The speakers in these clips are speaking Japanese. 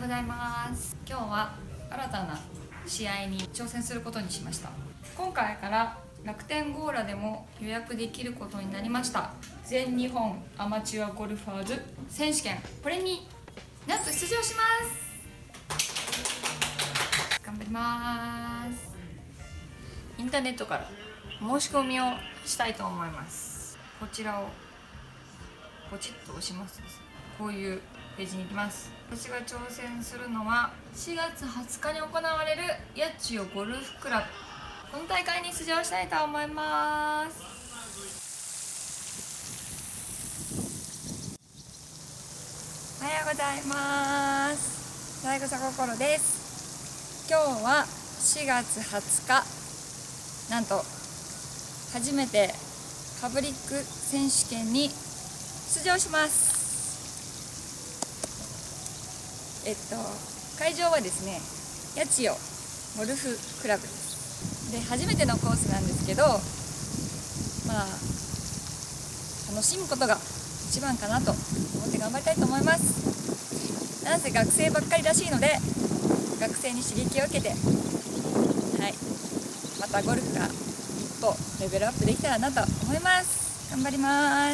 ようございます。今日は新たな試合に挑戦することにしました。今回から楽天ゴーラでも予約できることになりました全日本アマチュアゴルファーズ選手権、これになんと出場します。頑張ります。インターネットから申し込みをしたいと思います。こちらをポチッと押します。こういうページに行きます。私が挑戦するのは4月20日に行われる八千代ゴルフクラブ、この大会に出場したいと思います。おはようございます。大草心です。今日は4月20日、なんと初めてパブリック選手権に出場します。会場はですね、八千代ゴルフクラブです。で、初めてのコースなんですけど、楽しむことが一番かなと思って頑張りたいと思います。なんせ学生ばっかりらしいので、学生に刺激を受けて、またゴルフが一歩レベルアップできたらなと思います。頑張ります。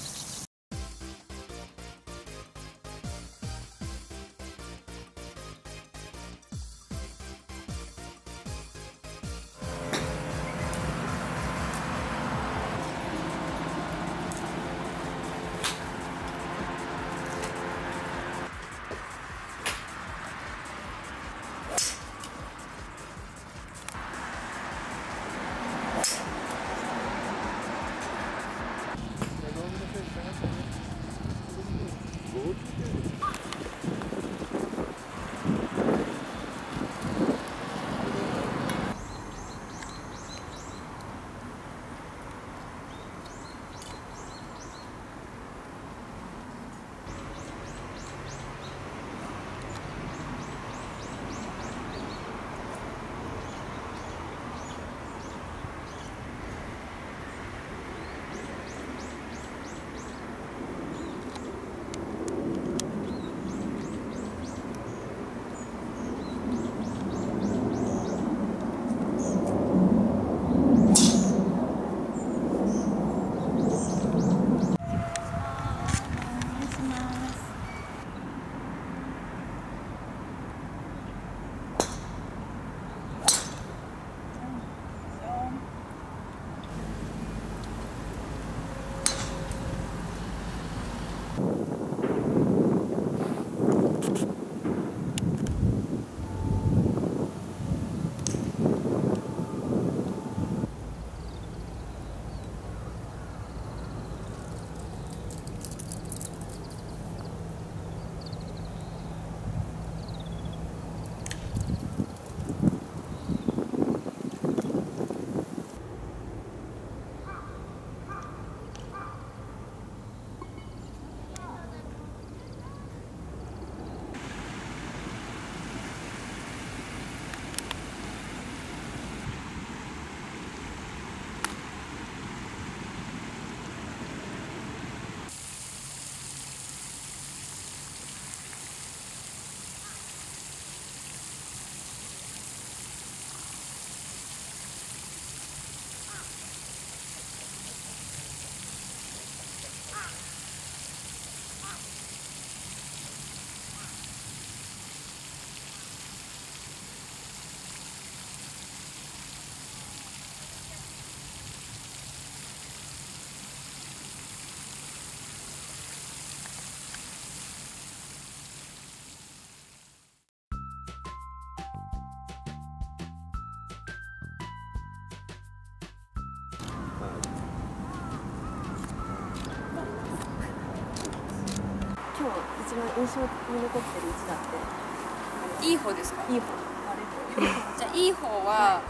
今日一番印象に残ってる一打っていい方ですか？ いい方、 じゃあいい方は、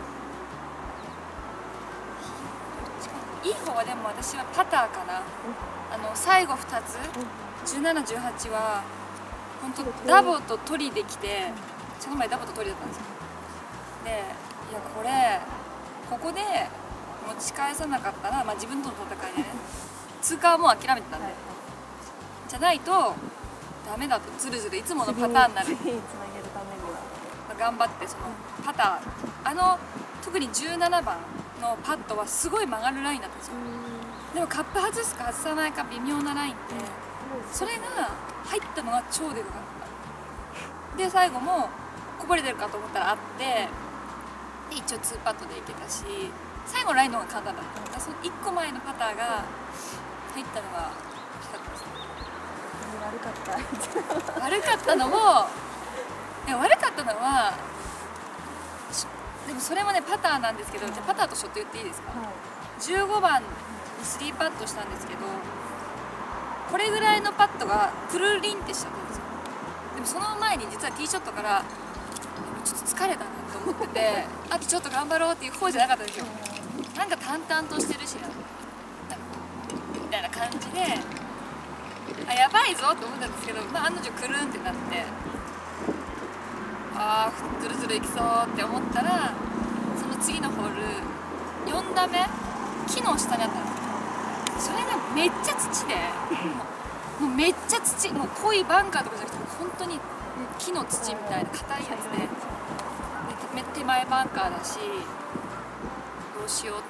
いい方はでも私はパターかな。最後2つ、17、18は本当ダボとトリできて、その前ダボとトリだったんですよ。で、いやここで持ち返さなかったら、自分との戦いでね、通過はもう諦めてたんで、じゃないとダメだとズルズルいつものパターンになる。 次につなげるためには頑張ってそのパター特に17番のパットはすごい曲がるラインだったんですよ。でもカップ外すか外さないか微妙なラインで、それが入ったのが超でかかった。で最後もこぼれてるかと思ったらあって、で一応2パットでいけたし、最後ラインの方が簡単だった。その1個前のパターが入ったのが大きかったですね。悪かったのも悪かったのはでもそれもねパターなんですけど、じゃあパターとショット言っていいですか。15番に3パットしたんですけど、これぐらいのパットがくるりんってしちゃったんですよ。でもその前に実はティーショットからちょっと疲れたなと思っててあとちょっと頑張ろうっていう方じゃなかったんですよ。なんか淡々としてるしみたいな感じで、やばいぞと思ったんですけど、案の定くるんってなって、ずるずるいきそうって思ったら、その次のホール4打目木の下にあったんですよ。それがめっちゃ土でもうめっちゃ土、もう濃いバンカーとかじゃなくて本当に木の土みたいな硬いやつで、手前バンカーだしどうしようと思って、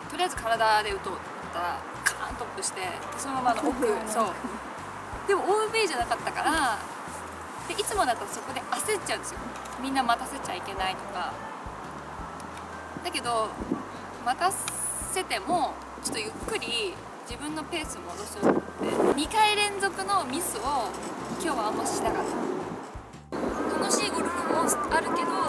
とりあえず体で打とうと思ったらカーントップして、そのままの奥そうでも OB じゃなかったから、でいつもだとそこで焦っちゃうんですよ。みんな待たせちゃいけないとか。だけど待たせてもちょっとゆっくり自分のペースを戻そうって2回連続のミスを今日はあんましなかった。楽しいゴルフもあるけど、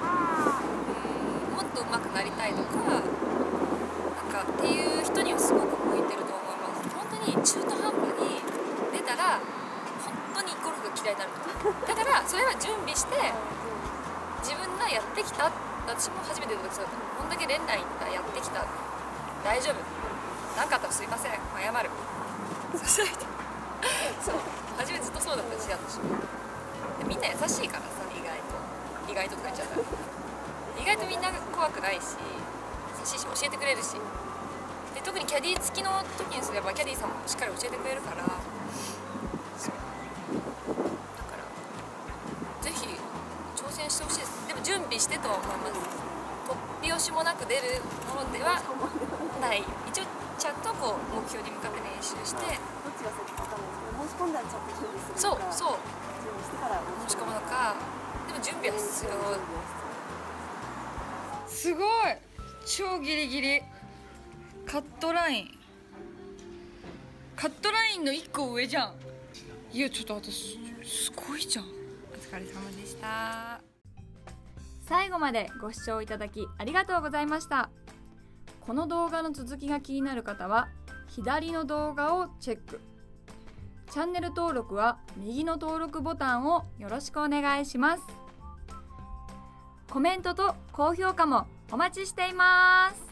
もっと上手くなりたいとかなんかっていう人にはすごく向いてると思います。本当に中途半端に出たら本当にゴルフが嫌いになる。だからそれは準備して自分がやってきた。私も初めての時そうだった。こんだけ連打やってきた、大丈夫、何かあったらすいません、謝る、そしたらそう初めずっとそうだったし、私みんな優しいからさ、意外ととか言っちゃったら意外とみんな怖くないし優しいし教えてくれるし、で特にキャディー付きの時にすればキャディーさんもしっかり教えてくれるから、そうだからぜひ挑戦してほしいです。でも準備してとは思います。突拍子もなく出るものではない。一応ちゃんとこう目標に向かって練習して、 どっちが先か分かんないですけど、申し込んだらちゃんと準備するのか、 そう準備してから申し込むのか、でも準備は必要。すごい超ギリギリカットラインの1個上じゃん。いやちょっと私すごいじゃん。お疲れ様でした。最後までご視聴いただきありがとうございました。この動画の続きが気になる方は左の動画をチェック。チャンネル登録は右の登録ボタンをよろしくお願いします。コメントと高評価もお待ちしています。